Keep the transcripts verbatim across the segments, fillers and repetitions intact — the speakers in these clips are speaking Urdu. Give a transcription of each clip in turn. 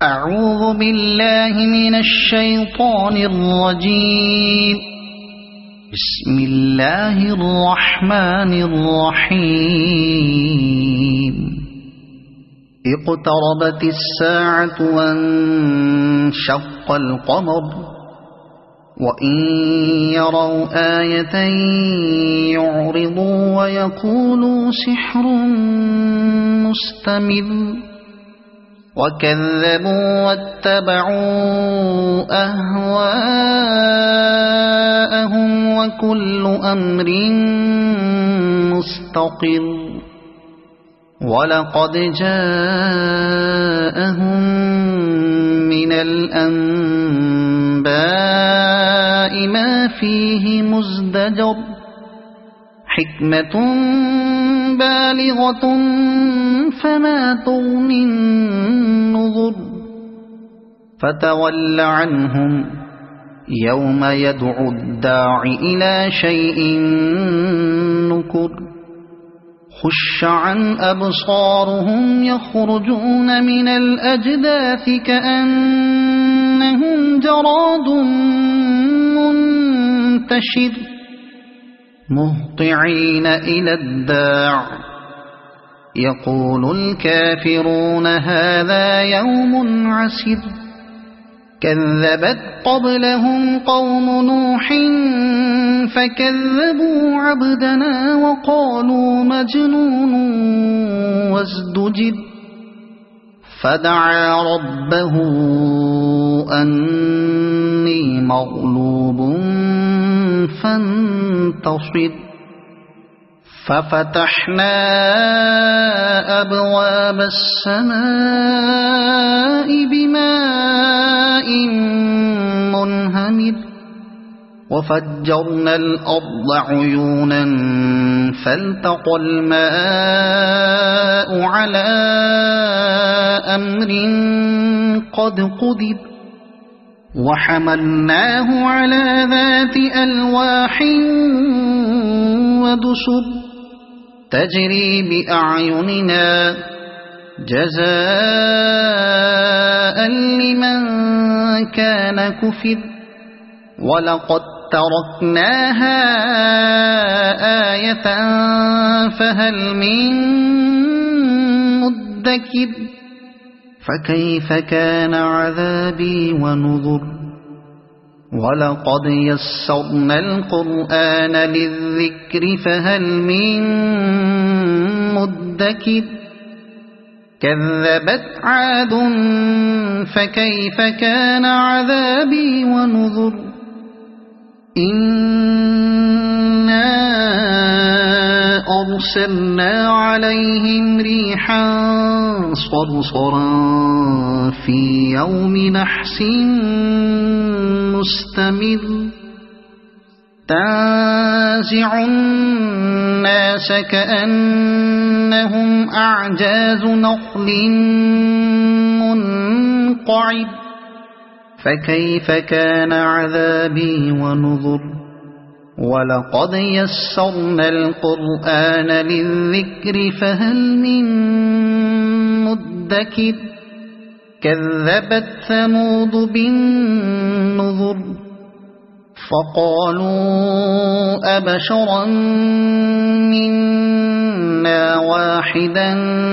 أعوذ بالله من الشيطان الرجيم. بسم الله الرحمن الرحيم. اقتربت الساعة وانشق القمر وإن يروا آية يعرضوا ويقولوا سحر مستمر وكذبوا واتبعوا أهواءهم وكل أمر مستقر ولقد جاءهم من الأنباء ما فيه مزدجر حكمة بالغة فما تغني النذر فتول عنهم يوم يدعو الداع إلى شيء نكر خش عن أبصارهم يخرجون من الأجداث كأنهم جراد منتشر مهطعين إلى الداع يقول الكافرون هذا يوم عسر كذبت قبلهم قوم نوح فكذبوا عبدنا وقالوا مجنون وازدجر فدعا ربه أني مغلوب فانتصر ففتحنا أبواب السماء بماء منهمر وفجرنا الأرض عيونا فالتقى الماء على أمر قد قدر وحملناه على ذات ألواح ودسر تجري بأعيننا جزاء لمن كان كفر ولقد تركناها آية فهل من مدكر فكيف كان عذابي ونذر ولقد يسرنا القرآن للذكر فهل من مدكر كذبت عاد فكيف كان عذابي ونذر إنا أرسلنا عليهم ريحا صرصرا في يوم نحس مستمر تنزع الناس كأنهم أعجاز نخل منقعر فكيف كان عذابي ونذر ولقد يسرنا القرآن للذكر فهل من مدكر كذبت ثمود بالنذر فقالوا أبشرا منا واحدا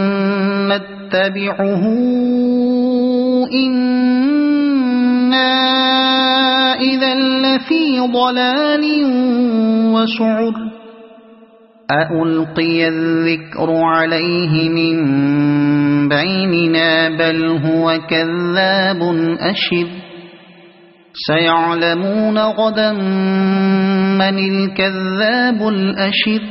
نتبعه إنا إذا لفي ضلال وسعر أألقي الذكر عليه من بيننا بل هو كذاب أشر سيعلمون غدا من الكذاب الأشر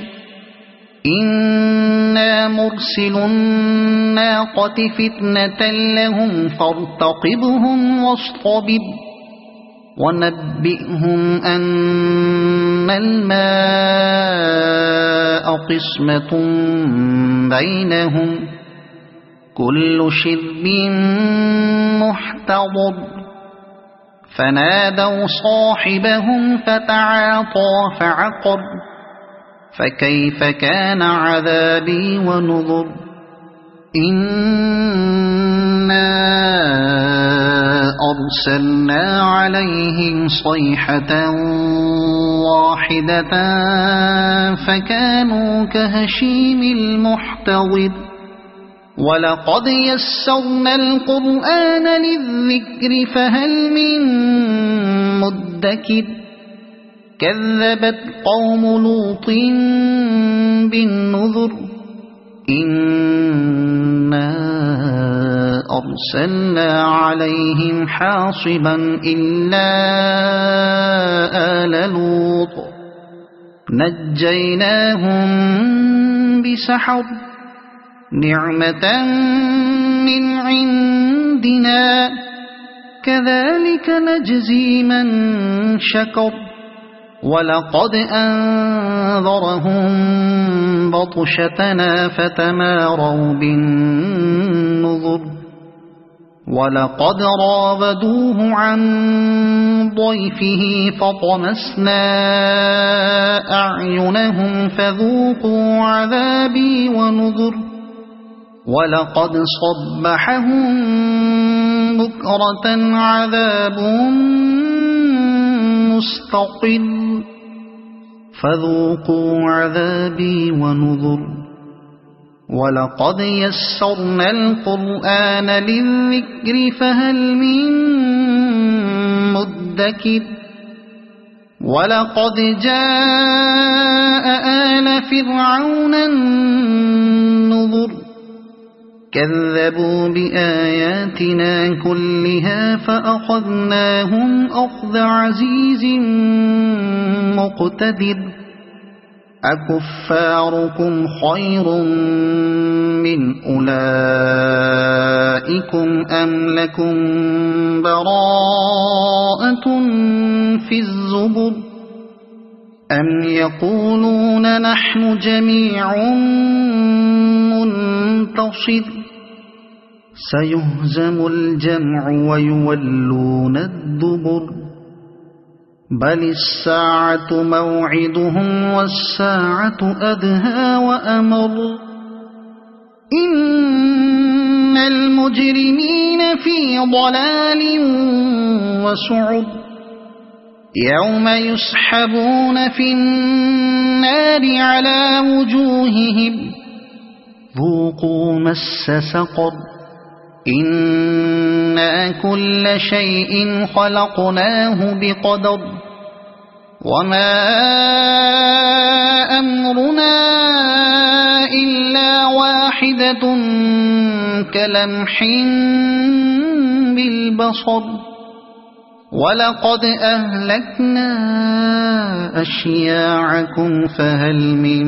إنا مرسل الناقة فتنة لهم فارتقبهم واصطبر ونبئهم أن الماء قسمة بينهم كل شرب محتضر فنادوا صاحبهم فتعاطى فعقر فكيف كان عذابي ونذر إنا أرسلنا عليهم صيحة واحدة فكانوا كهشيم المحتضر ولقد يسرنا القرآن للذكر فهل من مدكر كذبت قوم لوط بالنذر إنا أرسلنا عليهم حاصبا إلا آل لوط نجيناهم بسحر نعمة من عندنا كذلك نجزي من شكر ولقد أنذرهم بطشتنا فتماروا بالنذر ولقد راودوه عن ضيفه فطمسنا أعينهم فذوقوا عذابي ونذر ولقد صبحهم بكرة عذاب مستقر فذوقوا عذابي ونذر ولقد يسرنا القرآن للذكر فهل من مدكر ولقد جاء آل فرعون النذر كذبوا بآياتنا كلها فأخذناهم أخذ عزيز مقتدر أكفاركم خير من أولئكم أم لكم براءة في الزبر أم يقولون نحن جميع منتصر سيهزم الجمع ويولون الدبر بل الساعة موعدهم والساعة أدهى وأمر إن المجرمين في ضلال وسعر يوم يسحبون في النار على وجوههم ذوقوا مس سقر إنا كل شيء خلقناه بقدر وما أمرنا إلا واحدة كلمح بالبصر ولقد أهلكنا أشياعكم فهل من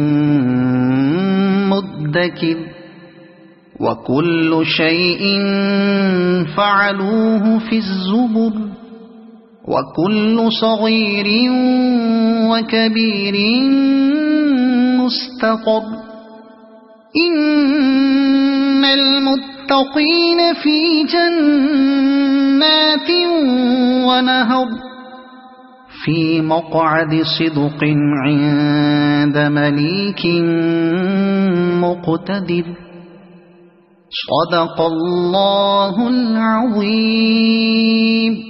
مدكر وكل شيء فعلوه في الزبر وكل صغير وكبير مستقر إن المتقين في جنات ونهر في مقعد صدق عند مليك مقتدر صدق الله العظيم.